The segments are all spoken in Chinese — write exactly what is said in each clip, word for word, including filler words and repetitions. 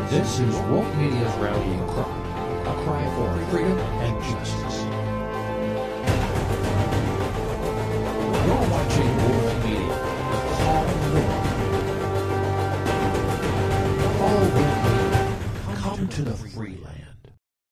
This is Woke Media's rallying cry, a cry for freedom and justice. You're watching Woke Media, the call war. Follow Woke Media, come to the free land.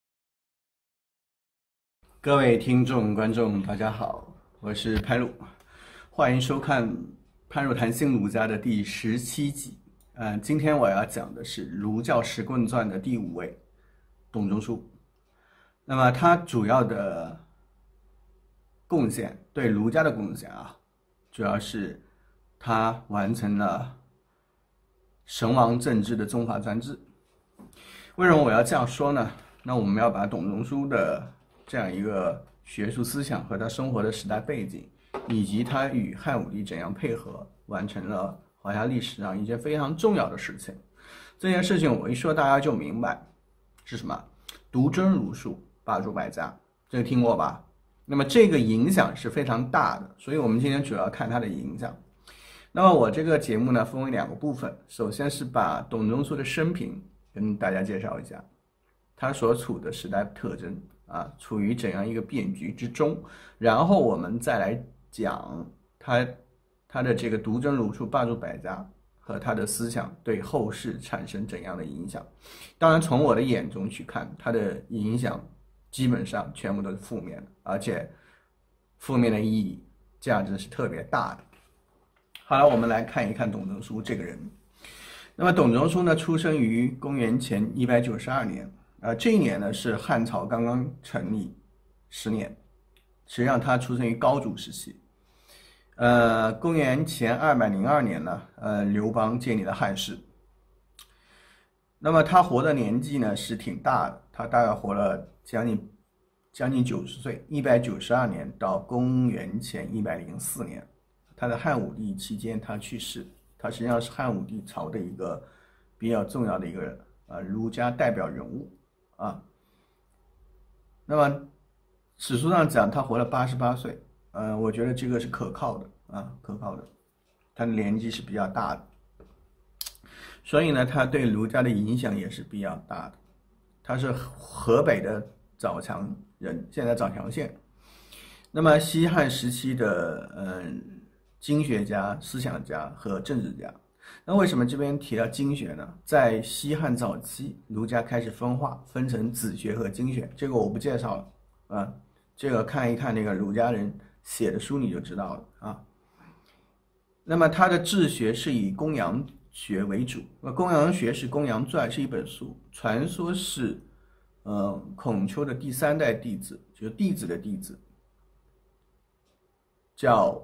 各位听众、观众，大家好，我是潘鲁，欢迎收看潘鲁谈新儒家的第十七集。呃，今天我要讲的是儒教十棍传的第五位董仲舒。那么他主要的贡献，对儒家的贡献啊，主要是他完成了神王政治的宗法专制。为什么我要这样说呢？那我们要把董仲舒的这样一个学术思想和他生活的时代背景，以及他与汉武帝怎样配合，完成了华夏历史上一件非常重要的事情。这件事情我一说大家就明白是什么，独尊儒术，罢黜百家，这个听过吧？那么这个影响是非常大的，所以我们今天主要看它的影响。那么我这个节目呢分为两个部分，首先是把董仲舒的生平跟大家介绍一下，他所处的时代特征啊，处于怎样一个变局之中，然后我们再来讲他他的这个独尊儒术，罢黜百家和他的思想对后世产生怎样的影响。当然从我的眼中去看，他的影响基本上全部都是负面的，而且负面的意义价值是特别大的。好了，我们来看一看董仲舒这个人。那么董仲舒呢，出生于公元前一百九十二年，呃，这一年呢是汉朝刚刚成立十年，实际上他出生于高祖时期。呃，公元前二百零二年呢，呃，刘邦建立了汉室。那么他活的年纪呢是挺大的，他大概活了将近将近九十岁，一百九十二年到公元前一百零四年，他的汉武帝期间他去世，他实际上是汉武帝朝的一个比较重要的一个呃儒家代表人物啊。那么史书上讲他活了八十八岁。呃，我觉得这个是可靠的啊，可靠的，他的年纪是比较大的，所以呢，他对儒家的影响也是比较大的。他是河北的枣强人，现在枣强县。那么西汉时期的嗯经学家、思想家和政治家。那为什么这边提到经学呢？在西汉早期，儒家开始分化，分成子学和经学，这个我不介绍了啊，这个看一看那个儒家人写的书你就知道了啊。那么他的治学是以公羊学为主，那公羊学是《公羊传》，是一本书，传说是呃孔丘的第三代弟子，就是弟子的弟子，叫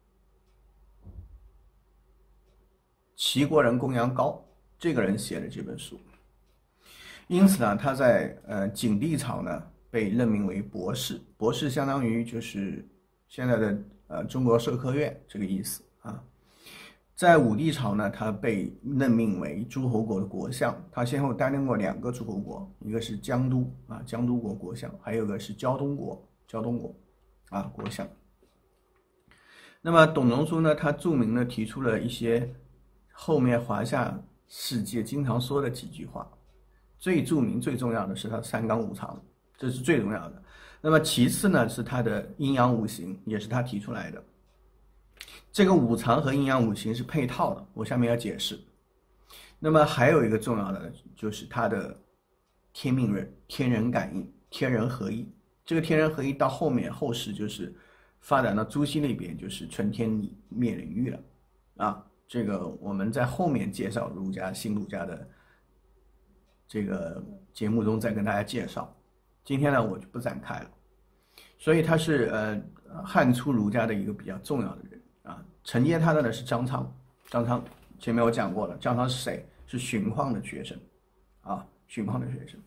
齐国人公羊高，这个人写的这本书。因此呢，他在呃景帝朝呢被任命为博士，博士相当于就是现在的呃中国社科院这个意思啊。在武帝朝呢，他被任命为诸侯国的国相，他先后担任过两个诸侯国，一个是江都啊江都国国相，还有一个是胶东国胶东国啊国相。那么董仲舒呢，他著名的提出了一些后面华夏世界经常说的几句话，最著名最重要的是他三纲五常，这是最重要的。那么其次呢，是他的阴阳五行，也是他提出来的。这个五常和阴阳五行是配套的，我下面要解释。那么还有一个重要的就是他的天命论、天人感应、天人合一。这个天人合一到后面后世就是发展到朱熹那边，就是存天理灭人欲了啊。这个我们在后面介绍儒家新儒家的这个节目中再跟大家介绍。今天呢，我就不展开了。所以他是呃汉初儒家的一个比较重要的人啊。承接他的呢是张昌，张昌前面我讲过了，张昌是谁？是荀况的学生啊，荀况的学生。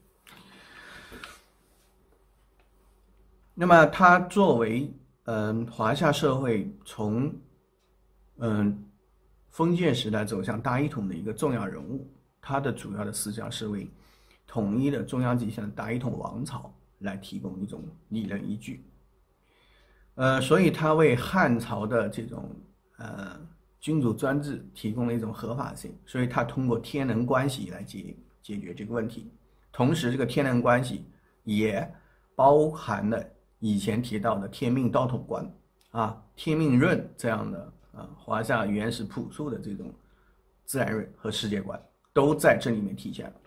那么他作为嗯、呃、华夏社会从嗯、呃、封建时代走向大一统的一个重要人物，他的主要的思想是为统一的中央集权的大一统王朝来提供一种理论依据。呃，所以他为汉朝的这种呃君主专制提供了一种合法性，所以他通过天人关系来解解决这个问题。同时，这个天人关系也包含了以前提到的天命道统观啊、天命论这样的啊华夏原始朴素的这种自然论和世界观都在这里面体现了。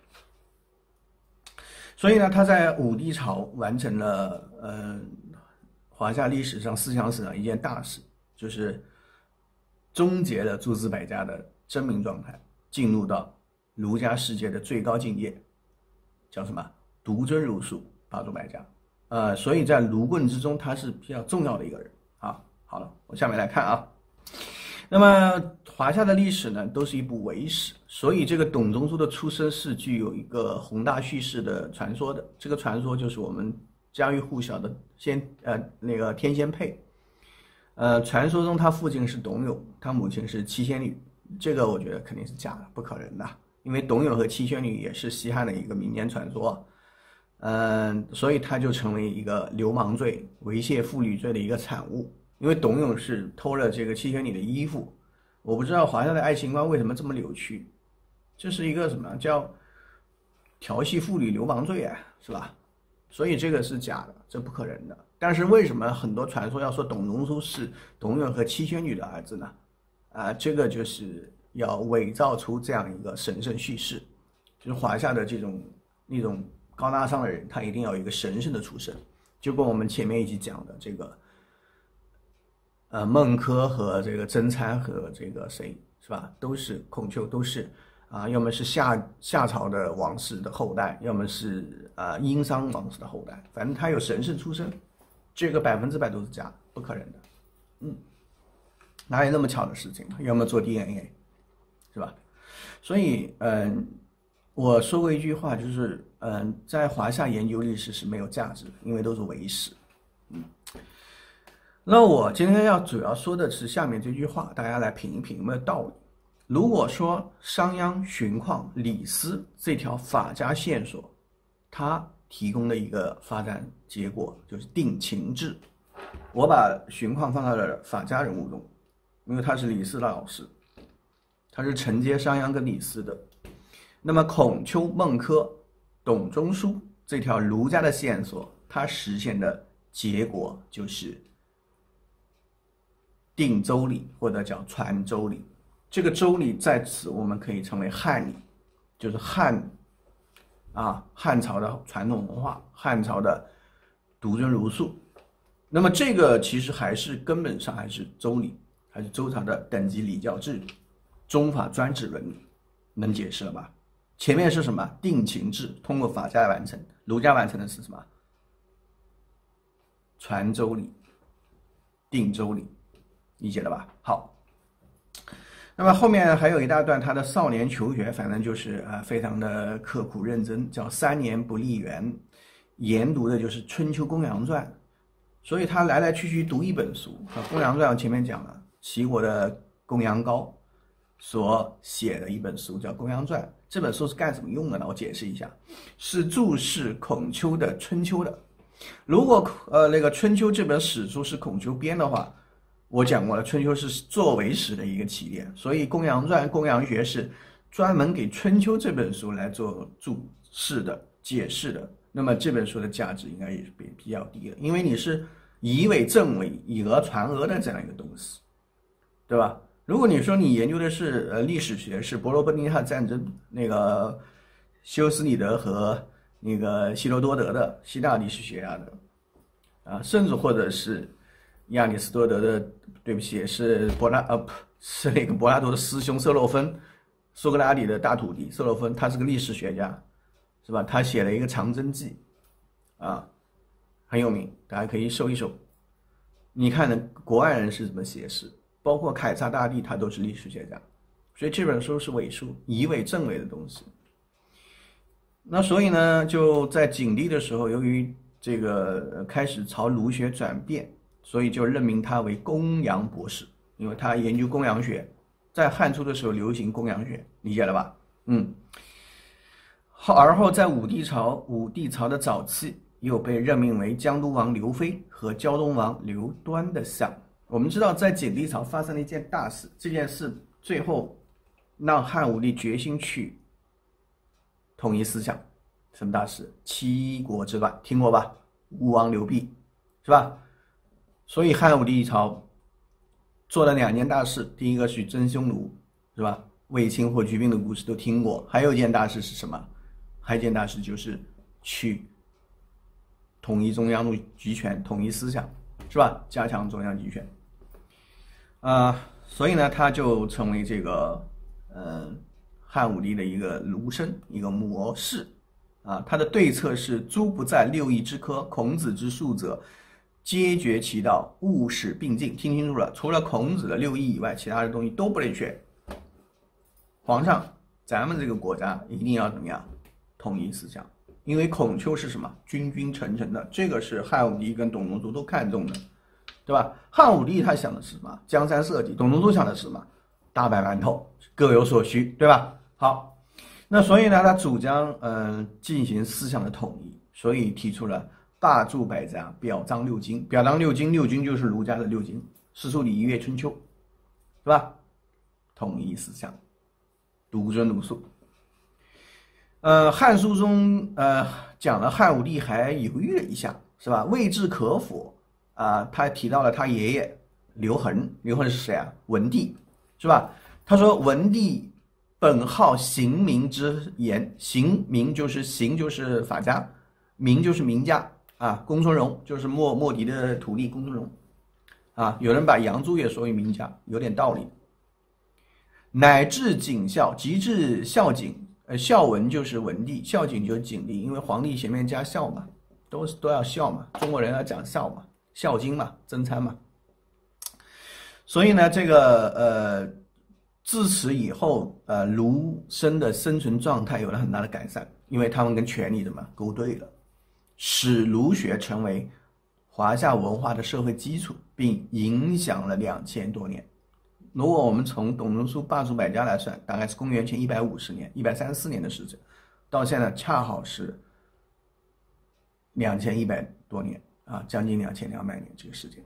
所以呢，他在武帝朝完成了呃华夏历史上思想史上一件大事，就是终结了诸子百家的真名状态，进入到儒家世界的最高境界，叫什么？独尊儒术，八诸百家。呃，所以在儒棍之中，他是比较重要的一个人啊。好了，我下面来看啊。那么华夏的历史呢，都是一部伪史，所以这个董仲舒的出生是具有一个宏大叙事的传说的。这个传说就是我们家喻户晓的先呃那个天仙配。呃，传说中他父亲是董永，他母亲是七仙女，这个我觉得肯定是假的，不可能的，因为董永和七仙女也是西汉的一个民间传说。嗯、呃，所以他就成为一个流氓罪、猥亵妇女罪的一个产物。因为董永是偷了这个七仙女的衣服，我不知道华夏的爱情观为什么这么扭曲，这是一个什么叫调戏妇女流氓罪啊，是吧？所以这个是假的，这不可能的。但是为什么很多传说要说董仲舒是董永和七仙女的儿子呢？啊，这个就是要伪造出这样一个神圣叙事，就是华夏的这种那种高大上的人，他一定要有一个神圣的出身，就跟我们前面一起讲的这个。呃，孟轲和这个曾参和这个谁是吧，都是孔丘，都是啊、呃，要么是夏夏朝的王室的后代，要么是啊、呃、殷商王室的后代，反正他有神圣出身，这个百分之百都是假，不可能的。嗯，哪有那么巧的事情？要么做 D N A， 是吧？所以，嗯，我说过一句话，就是嗯，在华夏研究历史是没有价值的，因为都是伪史。嗯。那我今天要主要说的是下面这句话，大家来品一品有没有道理。如果说商鞅、荀况、李斯这条法家线索，它提供的一个发展结果就是定情志。我把荀况放到了法家人物中，因为他是李斯的老师，他是承接商鞅跟李斯的。那么孔丘、孟轲、董仲舒这条儒家的线索，它实现的结果就是定周礼，或者叫传周礼。这个周礼在此我们可以称为汉礼，就是汉啊汉朝的传统文化，汉朝的独尊儒术。那么这个其实还是根本上还是周礼，还是周朝的等级礼教制度，宗法专制伦理，能解释了吧？前面是什么？定情志，通过法家来完成，儒家完成的是什么？传周礼，定周礼。理解了吧？好，那么后面还有一大段他的少年求学，反正就是啊、呃、非常的刻苦认真，叫三年不立园，研读的就是《春秋公羊传》，所以他来来去去读一本书啊，《公羊传》我前面讲了，齐国的公羊高所写的一本书叫《公羊传》，这本书是干什么用的呢？我解释一下，是注释孔丘的《春秋》的。如果呃那个《春秋》这本史书是孔丘编的话，我讲过了，春秋是作为史的一个起点，所以公羊传、公羊学是专门给春秋这本书来做注释的、解释的。那么这本书的价值应该也是比比较低的，因为你是以伪证伪、以讹传讹的这样一个东西，对吧？如果你说你研究的是呃历史学，是伯罗奔尼撒战争，那个修斯里德和那个希罗多德的希腊历史学家的啊，甚至或者是亚里士多德的，对不起，是柏拉呃不是那个柏拉图的师兄色洛芬，苏格拉底的大徒弟色洛芬，他是个历史学家，是吧？他写了一个《长征记》，啊，很有名，大家可以搜一搜。你看呢，国外人是怎么写史，包括凯撒大帝，他都是历史学家，所以这本书是伪书，以伪证伪的东西。那所以呢，就在景帝的时候，由于这个开始朝儒学转变。所以就任命他为公羊博士，因为他研究公羊学，在汉初的时候流行公羊学，理解了吧？嗯。好，而后在武帝朝，武帝朝的早期，又被任命为江都王刘非和胶东王刘端的相。我们知道，在景帝朝发生了一件大事，这件事最后让汉武帝决心去统一思想。什么大事？七国之乱，听过吧？吴王刘濞，是吧？所以汉武帝朝做了两件大事，第一个是征匈奴，是吧？卫青霍去病的故事都听过。还有一件大事是什么？还有一件大事就是去统一中央集权，统一思想，是吧？加强中央集权。啊、呃，所以呢，他就成为这个呃汉武帝的一个儒生，一个模式。啊，他的对策是诸不在六艺之科，孔子之术者，皆绝其道，务使并进。听清楚了，除了孔子的六艺以外，其他的东西都不能学。皇上，咱们这个国家一定要怎么样？统一思想，因为孔丘是什么？君君臣臣的，这个是汉武帝跟董仲舒都看重的，对吧？汉武帝他想的是什么？江山社稷。董仲舒想的是什么？大摆馒头，各有所需，对吧？好。那所以呢，他主张嗯、呃、进行思想的统一，所以提出了罢黜百家，表彰六经。表彰六经，六经就是儒家的六经：诗、书、礼、仪、乐、春秋，是吧？统一思想，独尊儒术。呃，《汉书》中呃讲了汉武帝还犹豫了一下，是吧？未置可否啊、呃，他提到了他爷爷刘恒，刘恒是谁啊？文帝，是吧？他说文帝。本好刑名之言，刑名就是刑就是法家，名就是名家啊。公孙荣就是莫莫迪的徒弟公孙荣啊。有人把杨朱也说为名家，有点道理。乃至景孝，即至孝景，呃，孝文就是文帝，孝景就是景帝，因为皇帝前面加孝嘛，都是都要孝嘛，中国人要讲孝嘛，孝经嘛，贞操嘛。所以呢，这个呃。自此以后，呃，儒生的生存状态有了很大的改善，因为他们跟权力怎么勾兑了，使儒学成为华夏文化的社会基础，并影响了两千多年。如果我们从董仲舒罢黜百家来算，大概是公元前一百五十年、一百三十四年的时间，到现在恰好是两千一百多年啊，将近两千两百年这个时间。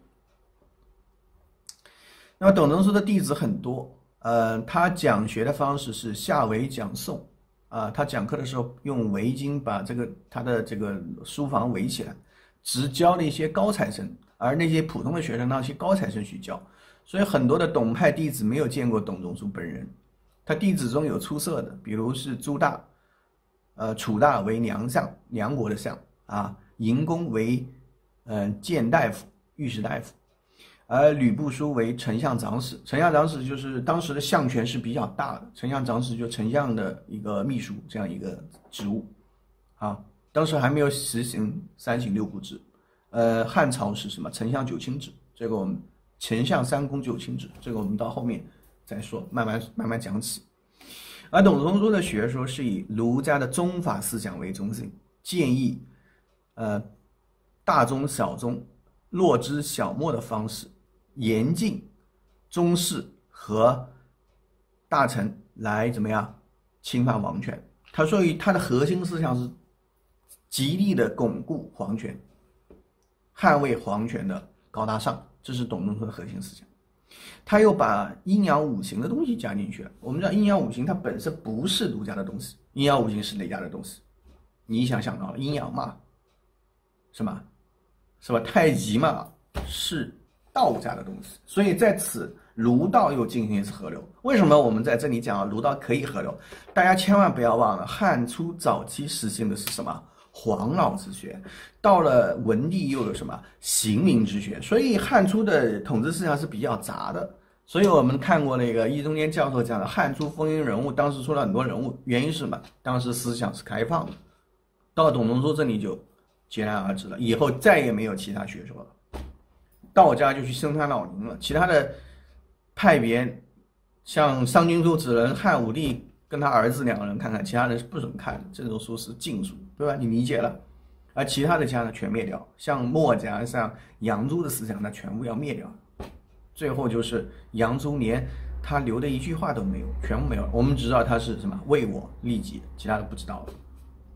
那么董仲舒的弟子很多。呃，他讲学的方式是下围讲诵，啊、呃，他讲课的时候用围巾把这个他的这个书房围起来，只教那些高材生，而那些普通的学生让那些高材生去教，所以很多的董派弟子没有见过董仲舒本人。他弟子中有出色的，比如是朱大，呃，楚大为梁相，梁国的相啊，嬴公为呃谏大夫、御史大夫。而吕不韦为丞相长史，丞相长史就是当时的相权是比较大的，丞相长史就丞相的一个秘书这样一个职务，啊，当时还没有实行三省六部制，呃，汉朝是什么？丞相九卿制，这个我们丞相三公九卿制，这个我们到后面再说，慢慢慢慢讲起。而董仲舒的学说是以儒家的宗法思想为中心，建议呃大宗小宗、落之小末的方式。严禁宗室和大臣来怎么样侵犯王权？他所以他的核心思想是极力的巩固皇权，捍卫皇权的高大上，这是董仲舒的核心思想。他又把阴阳五行的东西加进去了。我们知道阴阳五行它本身不是儒家的东西，阴阳五行是哪家的东西？你想想到了阴阳嘛，是吗？是吧？太极嘛，是道家的东西，所以在此儒道又进行一次合流。为什么我们在这里讲儒道可以合流？大家千万不要忘了，汉初早期实行的是什么？黄老之学，到了文帝又有什么刑名之学，所以汉初的统治思想是比较杂的。所以我们看过那个易中天教授讲的汉初风云人物，当时出了很多人物，原因是什么？当时思想是开放的，到董仲舒这里就截然而止了，以后再也没有其他学说了。道家就去深山老林了，其他的派别像商君书只能汉武帝跟他儿子两个人看看，其他人是不准看的，这种书是禁书，对吧？你理解了。而其他的家呢全灭掉，像墨家、像杨朱的思想呢全部要灭掉，最后就是杨朱连他留的一句话都没有，全部没有。我们只知道他是什么为我利己，其他的不知道了。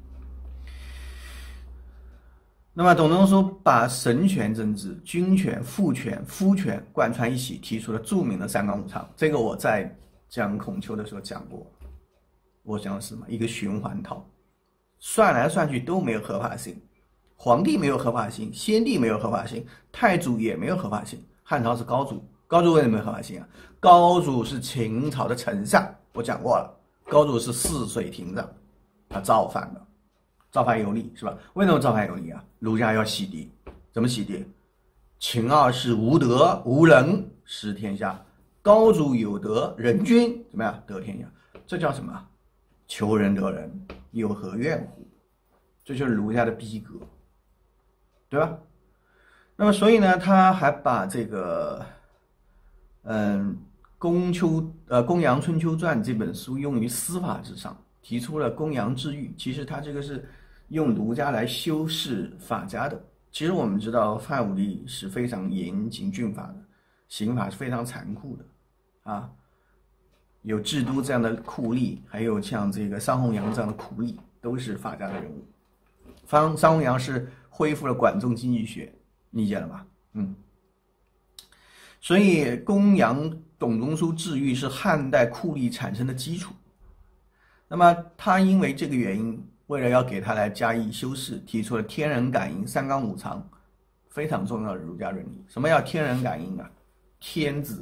那么董仲舒把神权政治、君权、父权、夫权贯穿一起，提出了著名的三纲五常。这个我在讲孔丘的时候讲过。我讲的是什么？一个循环套， 算来算去都没有合法性，皇帝没有合法性，先帝没有合法性，太祖也没有合法性。汉朝是高祖，高祖为什么没有合法性啊？高祖是秦朝的丞相，我讲过了，高祖是泗水亭长，他造反了，造反有理是吧？为什么造反有理啊？儒家要洗涤，怎么洗涤？秦二世无德无能，失天下。高祖有德，人君怎么样？得天下。这叫什么？求仁得仁，有何怨乎？这就是儒家的逼格，对吧？那么所以呢，他还把这个，嗯，《公秋呃公羊春秋传》这本书用于司法之上，提出了公羊治狱。其实他这个是用儒家来修饰法家的。其实我们知道汉武帝是非常严谨峻法的，刑法是非常残酷的，啊，有制都这样的酷吏，还有像这个桑弘羊这样的酷吏，都是法家的人物。桑桑弘羊是恢复了管仲经济学。理解了吧？嗯，所以公羊董仲舒治狱是汉代酷吏产生的基础。那么他因为这个原因，为了要给他来加以修饰，提出了天人感应、三纲五常，非常重要的儒家伦理。什么叫天人感应啊？天子，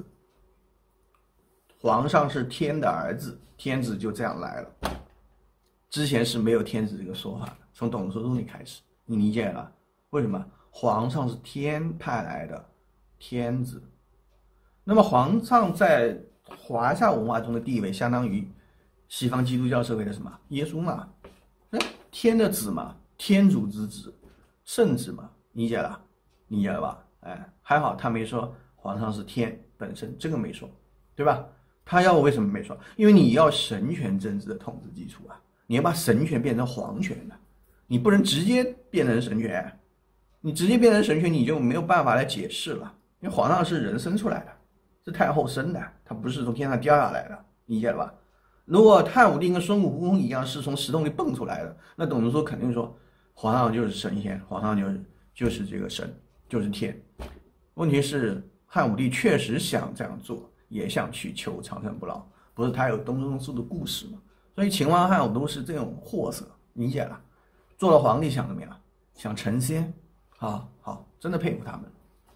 皇上是天的儿子，天子就这样来了。之前是没有天子这个说法的，从董仲舒里开始，你理解了？为什么？皇上是天派来的天子，那么皇上在华夏文化中的地位，相当于西方基督教社会的什么耶稣嘛，天的子嘛，天主之子，圣子嘛，理解了？理解了吧？哎，还好他没说皇上是天本身，这个没说，对吧？他要为什么没说？因为你要神权政治的统治基础啊，你要把神权变成皇权的，你不能直接变成神权。你直接变成神权，你就没有办法来解释了，因为皇上是人生出来的，是太后生的，他不是从天上掉下来的，理解了吧？如果汉武帝跟孙悟空一样是从石头里蹦出来的，那董仲舒肯定说皇上就是神仙，皇上就是就是这个神，就是天。问题是汉武帝确实想这样做，也想去求长生不老，不是他有董仲舒的故事吗？所以秦王汉武都是这种货色，理解了？做了皇帝想怎么样？想成仙。好好，真的佩服他们。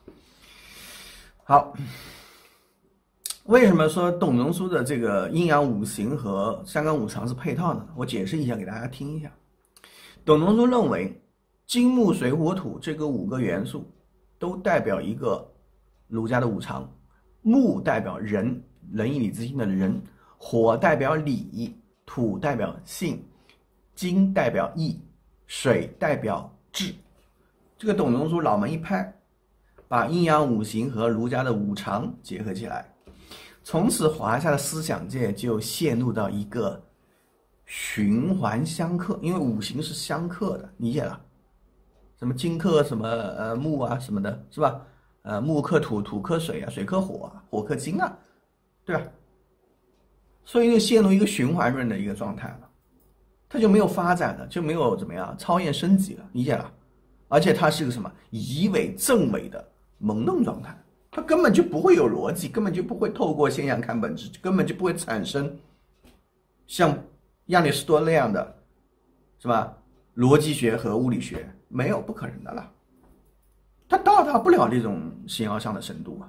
好，为什么说董仲舒的这个阴阳五行和三纲五常是配套的呢？我解释一下给大家听一下。董仲舒认为，金木水火土这个五个元素都代表一个儒家的五常。木代表仁，仁义礼智信的仁；火代表礼，土代表信，金代表义，水代表智。这个董仲舒脑门一拍，把阴阳五行和儒家的五常结合起来，从此华夏的思想界就陷入到一个循环相克，因为五行是相克的，理解了？什么金克什么呃木啊什么的，是吧？呃木克土，土克水啊，水克火啊，火克金啊，对吧？所以就陷入一个循环论的一个状态了，它就没有发展了，就没有怎么样超验升级了，理解了？而且它是个什么以伪证伪的蒙动状态，它根本就不会有逻辑，根本就不会透过现象看本质，根本就不会产生像亚里士多那样的，是吧？逻辑学和物理学没有，不可能的了，它到达不了这种形而上的深度啊，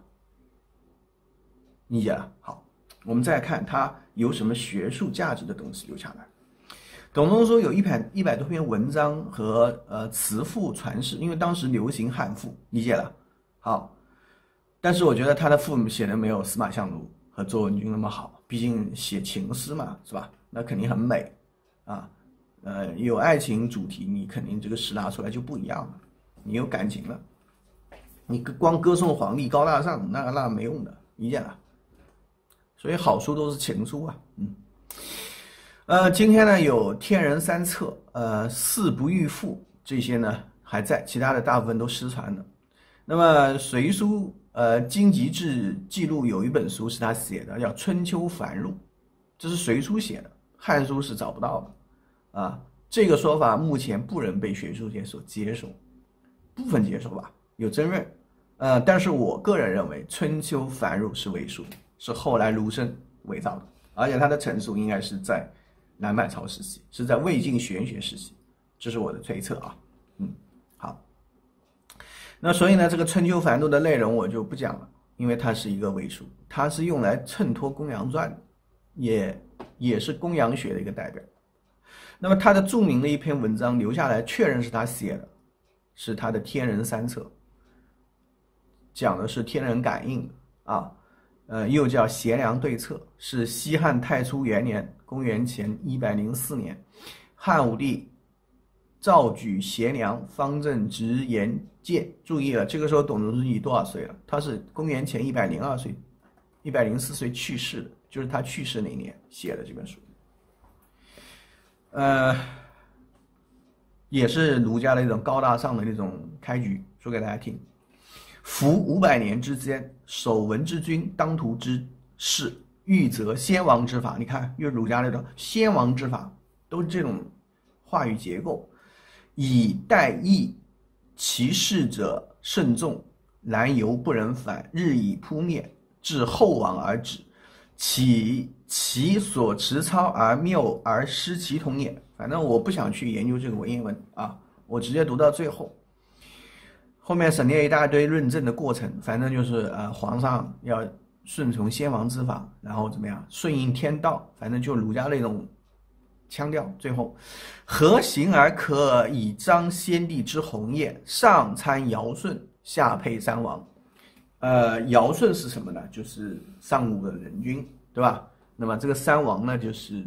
理解了？好，我们再看它有什么学术价值的东西留下来。董仲舒有一百一百多篇文章和呃词赋传世，因为当时流行汉赋，理解了？好，但是我觉得他的赋写的没有司马相如和周文君那么好，毕竟写情诗嘛，是吧？那肯定很美啊，呃，有爱情主题，你肯定这个诗拿出来就不一样了，你有感情了，你光歌颂皇帝高大上，那那没用的，理解了？所以好书都是情书啊，嗯。呃，今天呢有天人三策，呃，四不遇赋这些呢还在，其他的大部分都失传了。那么隋书呃荆棘志记录有一本书是他写的，叫《春秋繁录》，这是隋书写的，汉书是找不到的啊。这个说法目前不能被学术界所接受，部分接受吧，有争论。呃，但是我个人认为《春秋繁录》是伪书，是后来卢生伪造的，而且它的成书应该是在南北朝时期，是在魏晋玄学时期， 这是我的推测啊。嗯，好。那所以呢，这个春秋繁露的内容我就不讲了，因为它是一个伪书，它是用来衬托公羊传的，也也是公羊学的一个代表。那么他的著名的一篇文章留下来，确认是他写的，是他的《天人三策》，讲的是天人感应啊，呃，又叫《贤良对策》，是西汉太初元年，公元前一百零四年，汉武帝诏举贤良方正直言谏。注意了，这个时候董仲舒已多少岁了？他是公元前一百零二岁，一百零四岁去世的，就是他去世那年写的这本书。呃，也是儒家的一种高大上的那种开局，说给大家听。夫五百年之间，守文之君，当涂之事，欲则先王之法。你看，又儒家那种先王之法，都是这种话语结构。以待义，其事者慎重，然犹不能反，日以扑灭，至后王而止。其其所持操而谬而失其统也。反正我不想去研究这个文言文啊，我直接读到最后。后面省略一大堆论证的过程，反正就是呃，皇上要顺从先王之法，然后怎么样顺应天道，反正就儒家那种腔调。最后，何行而可以彰先帝之宏业？上参尧舜，下配三王。呃，尧舜是什么呢？就是上古的人君，对吧？那么这个三王呢，就是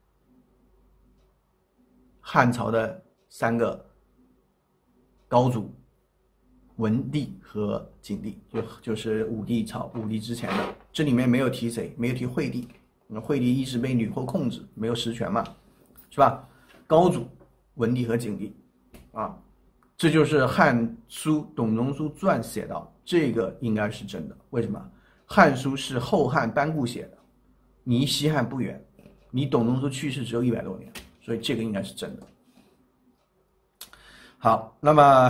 汉朝的三个高祖，文帝和景帝，就就是武帝朝武帝之前的。这里面没有提谁，没有提惠帝。那惠帝一直被吕后控制，没有实权嘛，是吧？高祖、文帝和景帝，啊，这就是《汉书·董仲舒传》写到。这个应该是真的，为什么？《汉书》是后汉班固写的，离西汉不远，离董仲舒去世只有一百多年，所以这个应该是真的。好，那么，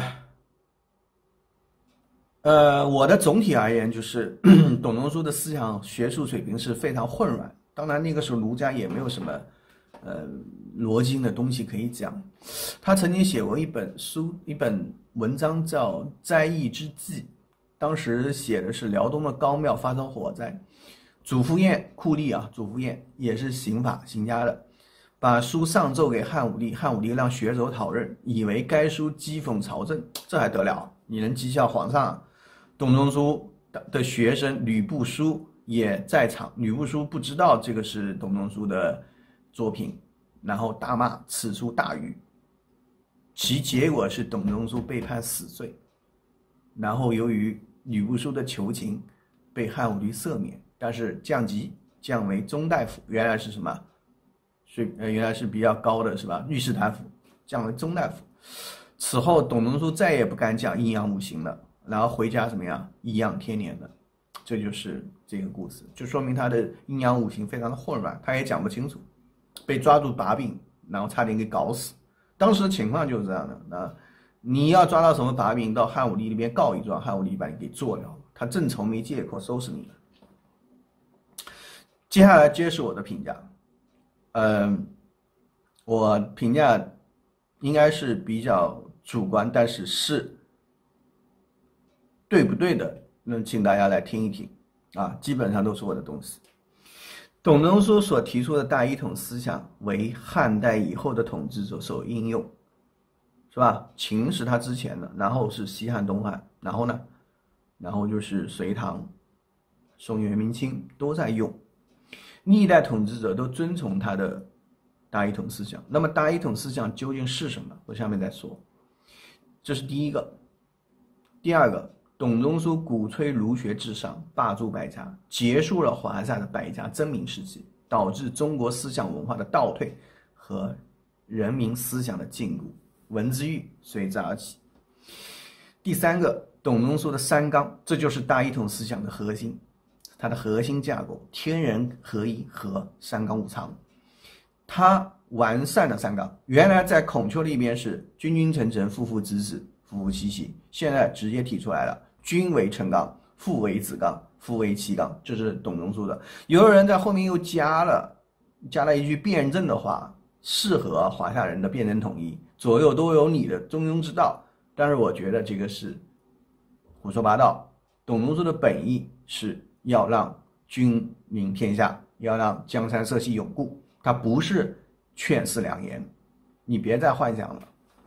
呃，我的总体而言就是董仲舒的思想学术水平是非常混乱，当然那个时候儒家也没有什么呃逻辑的东西可以讲。他曾经写过一本书，一本文章叫《灾异之记》。当时写的是辽东的高庙发生火灾，祖父晏酷吏啊，祖父晏也是刑法刑家的，把书上奏给汉武帝，汉武帝让学者讨论，以为该书讥讽朝政，这还得了？你能讥笑皇上？董仲舒的学生吕不韦也在场，吕不韦不知道这个是董仲舒的作品，然后大骂此书大愚，其结果是董仲舒被判死罪。然后由于吕不韦的求情，被汉武帝赦免，但是降级降为中大夫，原来是什么？是呃原来是比较高的是吧？御史大夫降为中大夫。此后董仲舒再也不敢讲阴阳五行了，然后回家怎么样？颐养天年了。这就是这个故事，就说明他的阴阳五行非常的混乱，他也讲不清楚，被抓住把柄，然后差点给搞死。当时的情况就是这样的啊。你要抓到什么把柄，到汉武帝那边告一状，汉武帝把你给做掉了，他正愁没借口收拾你了。接下来揭示我的评价，嗯，我评价应该是比较主观，但是是对不对的，那请大家来听一听啊，基本上都是我的东西。董仲舒所提出的大一统思想为汉代以后的统治者所应用。是吧？秦是他之前的，然后是西汉、东汉，然后呢，然后就是隋唐、宋元明清都在用，历代统治者都遵从他的大一统思想。那么大一统思想究竟是什么？我下面再说。这是第一个。第二个，董仲舒鼓吹儒学至上，罢黜百家，结束了华夏的百家争鸣时期，导致中国思想文化的倒退和人民思想的禁锢。文字狱随之而起。第三个，董仲舒的三纲，这就是大一统思想的核心，它的核心架构：天人合一和三纲五常。它完善了三纲，原来在孔丘那边是君君臣臣，父父子子，夫夫妻妻，现在直接提出来了，君为臣纲，父为子纲，夫为妻纲，这是董仲舒的。有人在后面又加了加了一句辩证的话， 适合华夏人的辩证统一，左右都有你的中庸之道。但是我觉得这个是胡说八道。董仲舒的本意是要让君临天下，要让江山社稷永固，他不是劝世良言，你别再幻想了。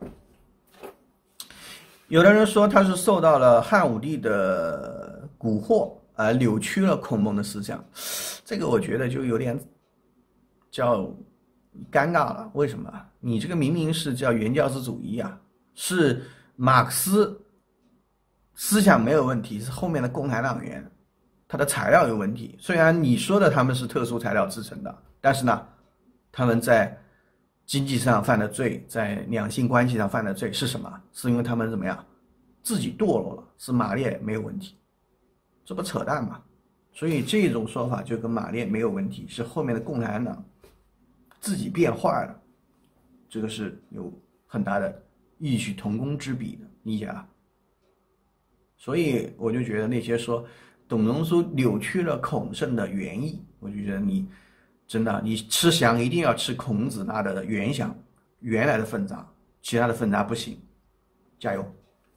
有的人说他是受到了汉武帝的蛊惑而扭曲了孔孟的思想，这个我觉得就有点叫尴尬了。为什么？你这个明明是叫原教旨主义啊，是马克思思想没有问题，是后面的共产党员他的材料有问题。虽然你说的他们是特殊材料制成的，但是呢，他们在经济上犯的罪，在两性关系上犯的罪是什么？是因为他们怎么样自己堕落了，是马列没有问题，这不扯淡吗？所以这种说法就跟马列没有问题，是后面的共产党自己变坏了，这个是有很大的异曲同工之笔的，理解啊？所以我就觉得那些说董仲舒扭曲了孔圣的原意，我就觉得你真的，你吃翔一定要吃孔子那的原翔，原来的分杂，其他的分杂不行。加油！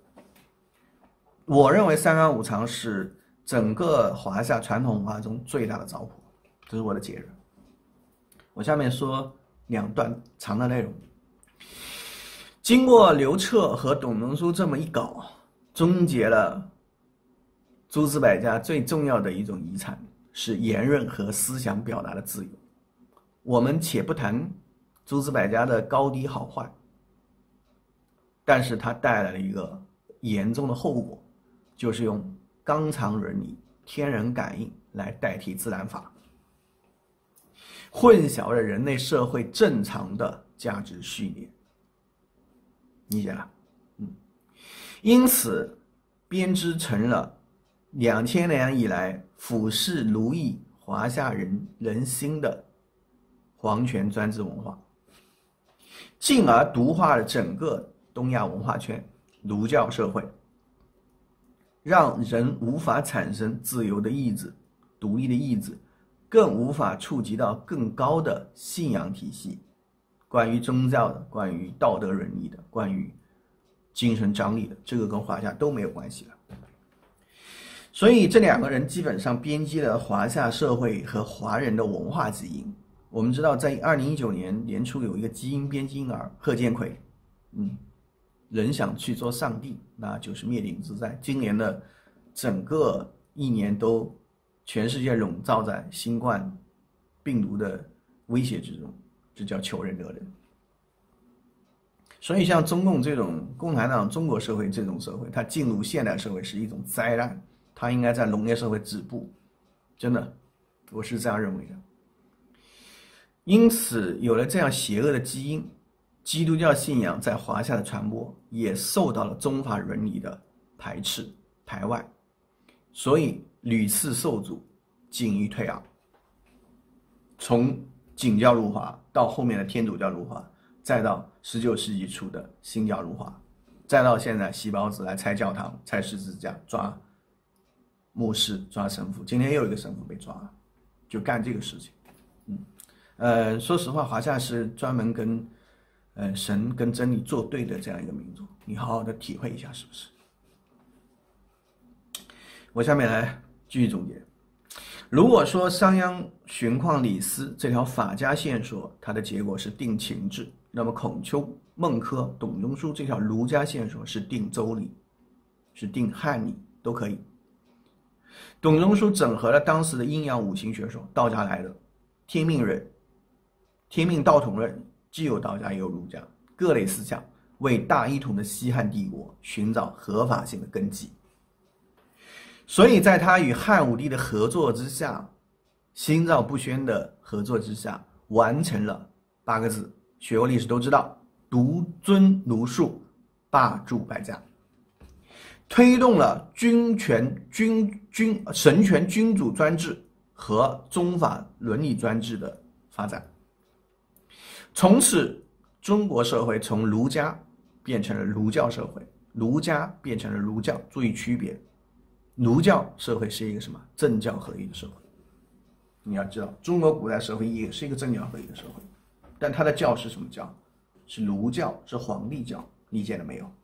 我认为三纲五常是整个华夏传统文化中最大的糟粕，这是我的结论。我下面说两段长的内容。经过刘彻和董仲舒这么一搞，终结了诸子百家最重要的一种遗产，是言论和思想表达的自由。我们且不谈诸子百家的高低好坏，但是它带来了一个严重的后果，就是用纲常伦理、天人感应来代替自然法，混淆了人类社会正常的价值序列。理解了？嗯，因此编织成了两千年以来俯视奴役华夏人人心的皇权专制文化，进而毒化了整个东亚文化圈、儒教社会，让人无法产生自由的意志、独立的意志，更无法触及到更高的信仰体系，关于宗教的、关于道德伦理的、关于精神张力的，这个跟华夏都没有关系了。所以这两个人基本上编辑了华夏社会和华人的文化基因。我们知道，在二零一九年年初有一个基因编辑婴儿贺建奎，嗯，人想去做上帝，那就是灭顶之灾。今年的整个一年都全世界笼罩在新冠病毒的威胁之中，这叫求人得人。所以像中共这种共产党中国社会这种社会，它进入现代社会是一种灾难，它应该在农业社会止步，真的，我是这样认为的。因此有了这样邪恶的基因，基督教信仰在华夏的传播也受到了宗法伦理的排斥排外，所以屡次受阻，进于退昂。从景教入华到后面的天主教入华，再到十九世纪初的新教入华，再到现在西包子来拆教堂、拆十字架、抓牧师、抓神父，今天又有一个神父被抓了，就干这个事情。嗯，呃，说实话，华夏是专门跟呃神跟真理作对的这样一个民族，你好好的体会一下，是不是？我下面来继续总结。如果说商鞅、荀况、李斯这条法家线索，它的结果是定秦制，那么孔丘、孟轲、董仲舒这条儒家线索是定周礼，是定汉礼，都可以。董仲舒整合了当时的阴阳五行学说，道家来的天命论、天命道统论，既有道家也有儒家，各类思想为大一统的西汉帝国寻找合法性的根基。所以在他与汉武帝的合作之下，心照不宣的合作之下，完成了八个字，学过历史都知道，独尊儒术，罢黜百家，推动了君权君君神权君主专制和宗法伦理专制的发展。从此中国社会从儒家变成了儒教社会，儒家变成了儒教，注意区别，儒教社会是一个什么？政教合一的社会。你要知道，中国古代社会也是一个政教合一的社会， 但他的教是什么教？是儒教，是皇帝教，理解了没有？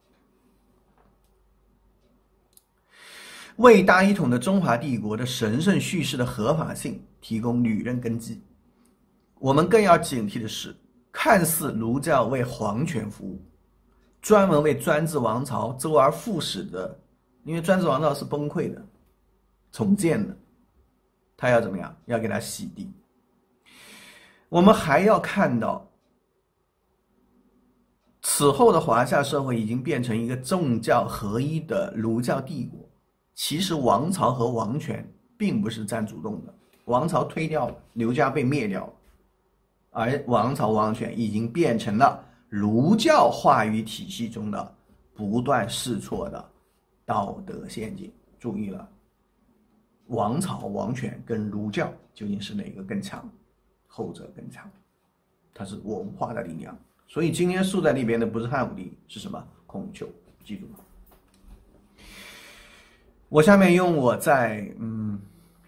为大一统的中华帝国的神圣叙事的合法性提供履任根基。我们更要警惕的是，看似儒教为皇权服务，专门为专制王朝周而复始的，因为专制王朝是崩溃的、重建的，他要怎么样？要给他洗地。我们还要看到，此后的华夏社会已经变成一个政教合一的儒教帝国。其实王朝和王权并不是占主动的，王朝推掉了，刘家被灭掉了，而王朝王权已经变成了儒教话语体系中的不断试错的道德陷阱。注意了，王朝王权跟儒教究竟是哪个更强？后者更强，它是文化的力量。所以今天竖在那边的不是汉武帝，是什么？孔丘，记住了。我下面用我在嗯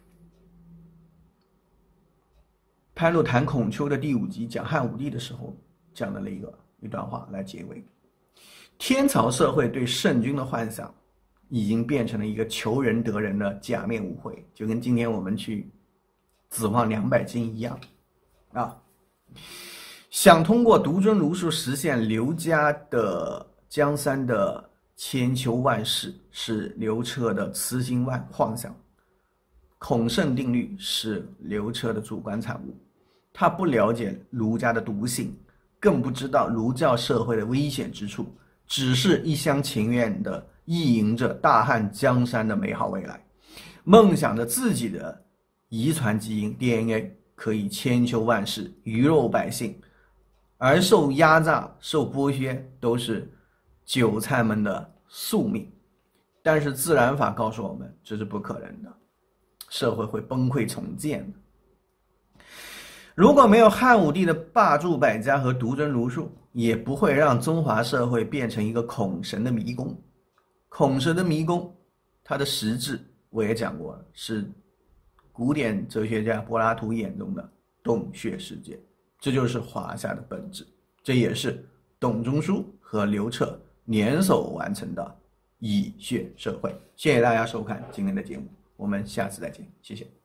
潘禄谈孔丘的第五集讲汉武帝的时候讲的那一个一段话来结尾。天朝社会对圣君的幻想已经变成了一个求人得人的假面舞会，就跟今天我们去指望两百斤一样啊。想通过独尊儒术实现刘家的江山的千秋万世，是刘彻的痴心妄想。孔圣定律是刘彻的主观产物，他不了解儒家的毒性，更不知道儒教社会的危险之处，只是一厢情愿地意淫着大汉江山的美好未来，梦想着自己的遗传基因 D N A 可以千秋万世，鱼肉百姓，而受压榨、受剥削都是韭菜们的宿命。但是自然法告诉我们，这是不可能的，社会会崩溃重建的。如果没有汉武帝的霸主百家和独尊儒术，也不会让中华社会变成一个孔神的迷宫。孔神的迷宫，它的实质我也讲过了，是古典哲学家柏拉图眼中的洞穴世界，这就是华夏的本质，这也是董仲舒和刘彻联手完成的蚁穴社会。谢谢大家收看今天的节目，我们下次再见，谢谢。